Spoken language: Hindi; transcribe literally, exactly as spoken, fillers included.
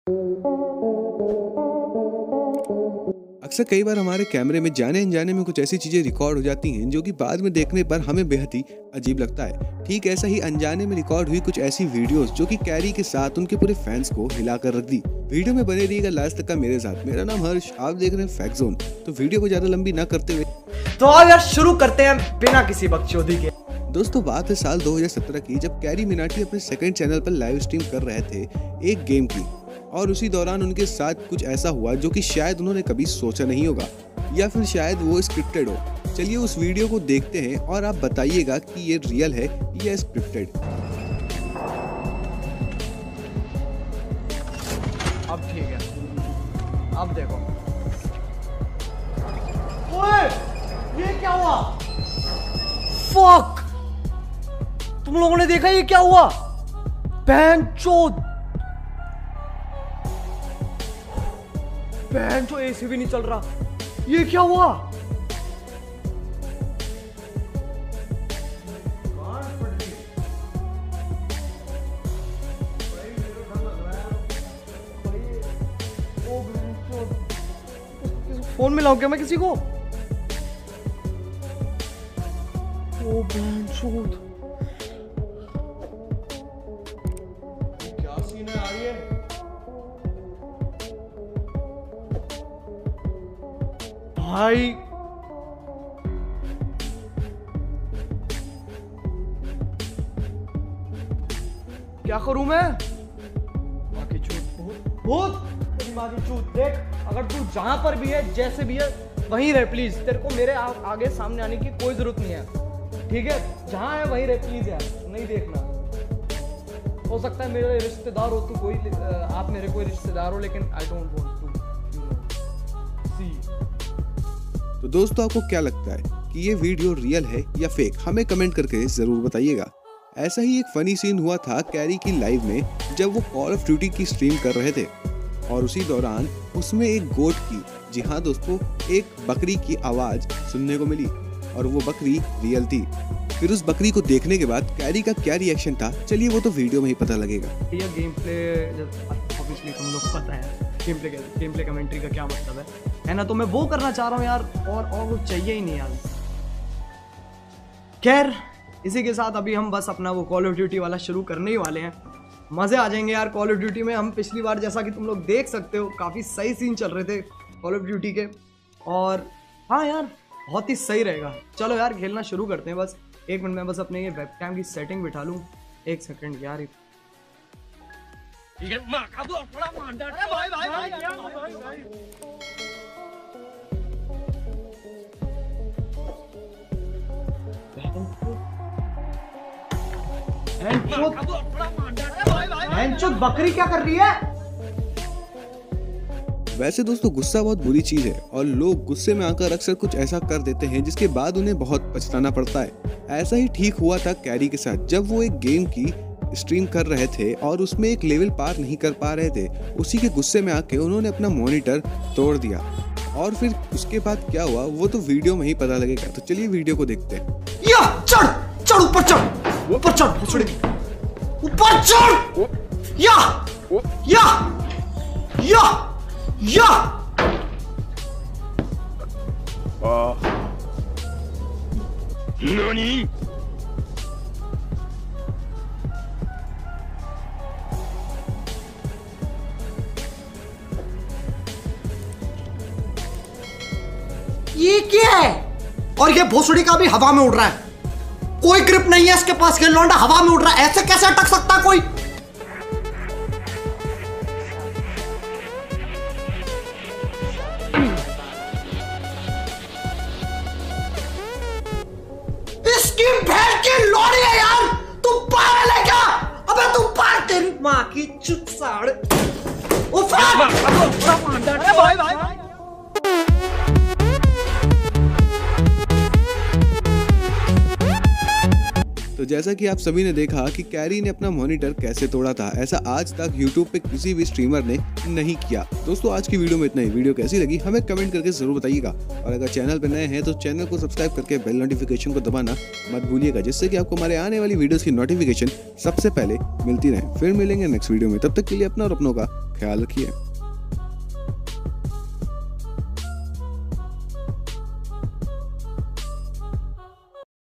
अक्सर कई बार हमारे कैमरे में जाने अनजाने में कुछ ऐसी चीजें रिकॉर्ड हो जाती हैं जो कि बाद में देखने पर हमें बेहद ही अजीब लगता है। ठीक ऐसा ही अनजाने में रिकॉर्ड हुई कुछ ऐसी वीडियोस जो कि कैरी के साथ उनके पूरे फैंस को हिलाकर रख दी। वीडियो में बने रहिएगा लास्ट तक का मेरे साथ। मेरा नाम हर्ष, आप देख रहे हैं फैक्ट जोन। तो वीडियो को ज्यादा लंबी ना करते हुए तो आज यार शुरू करते हैं बिना किसी बकचोदी के। दोस्तों बात है साल दो हज़ार सत्रह की, जब कैरी मिनाटी अपने सेकंड चैनल पर लाइव स्ट्रीम कर रहे थे एक गेम की, और उसी दौरान उनके साथ कुछ ऐसा हुआ जो कि शायद उन्होंने कभी सोचा नहीं होगा, या फिर शायद वो स्क्रिप्टेड हो। चलिए उस वीडियो को देखते हैं और आप बताइएगा कि ये रियल है या स्क्रिप्टेड। अब ठीक है, अब देखो। ओए, ये क्या हुआ? फक! तुम लोगों ने देखा ये क्या हुआ? बहनचोद! बहनचोद, एसी भी नहीं चल रहा। ये क्या हुआ? फोन मिलाऊं क्या मैं किसी को? ओ बहनचोद, क्या सीन है? आ रही है भाई। क्या करूं मैं? माँ की चूत, भूत भूत तेरी माँ की चूत। देख, अगर तू जहां पर भी है, जैसे भी है, वहीं रह प्लीज। तेरे को मेरे आ, आगे सामने आने की कोई जरूरत नहीं है, ठीक है? जहां है वहीं रह प्लीज यार, नहीं देखना। हो सकता है मेरे रिश्तेदार हो तू, कोई आप मेरे कोई रिश्तेदार हो, लेकिन I don't want to see. तो दोस्तों आपको क्या लगता है कि ये वीडियो रियल है या फेक? हमें कमेंट करके जरूर बताइएगा। ऐसा ही एक फनी सीन हुआ था कैरी की लाइव में, जब वो कॉल ऑफ ड्यूटी की स्ट्रीम कर रहे थे, और उसी दौरान उसमें एक गोट की, जी हाँ दोस्तों, एक बकरी की आवाज सुनने को मिली, और वो बकरी रियल थी। फिर उस बकरी को देखने के बाद कैरी का क्या रिएक्शन था, चलिए वो तो वीडियो में ही पता लगेगा। ये गेम प्ले ऑब्वियसली तुम लोग को पता है game play game play commentary का क्या मतलब है है ना? तो मैं वो करना चाह रहा हूँ यार, और और कुछ चाहिए ही नहीं यार। खैर, इसी के साथ अभी हम बस अपना वो कॉल ऑफ ड्यूटी वाला शुरू करने ही वाले हैं। मजे आ जाएंगे यार कॉल ऑफ ड्यूटी में। हम पिछली बार, जैसा कि तुम लोग देख सकते हो, काफी सही सीन चल रहे थे कॉल ऑफ ड्यूटी के, और हाँ यार बहुत ही सही रहेगा। चलो यार खेलना शुरू करते हैं। बस एक मिनट में बस अपने ये वेबकैम की सेटिंग बिठा लूँ। एक सेकंड यार। बकरी क्या कर रही है? वैसे दोस्तों गुस्सा बहुत बुरी चीज है, और लोग गुस्से में आकर अक्सर कुछ ऐसा कर देते हैं जिसके बाद उन्हें बहुत पछताना पड़ता है। ऐसा ही ठीक हुआ था कैरी के साथ, जब वो एक गेम की स्ट्रीम कर रहे थे और उसमें एक लेवल पार नहीं कर पा रहे थे। उसी के गुस्से में आके उन्होंने अपना मॉनिटर तोड़ दिया, और फिर उसके बाद क्या हुआ वो तो वीडियो में ही पता लगेगा। तो चलिए वीडियो को देखते हैं। या चढ़ चढ़ ऊपर चढ़ ऊपर चढ़ ऊपर चढ़ या या या या नानी? ये क्या है? और ये भोसड़ी का भी हवा में उड़ रहा है। कोई ग्रिप नहीं है इसके पास, ये लौंडा हवा में उड़ रहा है। ऐसे कैसे अटक सकता कोई? इसकी भैंस की लोड़ी है यार। तू पागल है क्या? अबे तू पागल, तेरी माँ की चुत साड़। अरे भाई भाई तो तो जैसा कि आप सभी ने देखा कि कैरी ने अपना मॉनिटर कैसे तोड़ा था, ऐसा आज तक यूट्यूब पे किसी भी स्ट्रीमर ने नहीं किया। दोस्तों आज की वीडियो में इतना ही। वीडियो कैसी लगी हमें कमेंट करके जरूर बताइएगा, और अगर चैनल पर नए हैं तो चैनल को सब्सक्राइब करके बेल नोटिफिकेशन को दबाना मत भूलिएगा, जिससे कि आपको हमारे आने वाली वीडियोस की नोटिफिकेशन सबसे पहले मिलती रहे। फिर मिलेंगे नेक्स्ट वीडियो में, तब तक के लिए अपना और अपनों का ख्याल रखिए।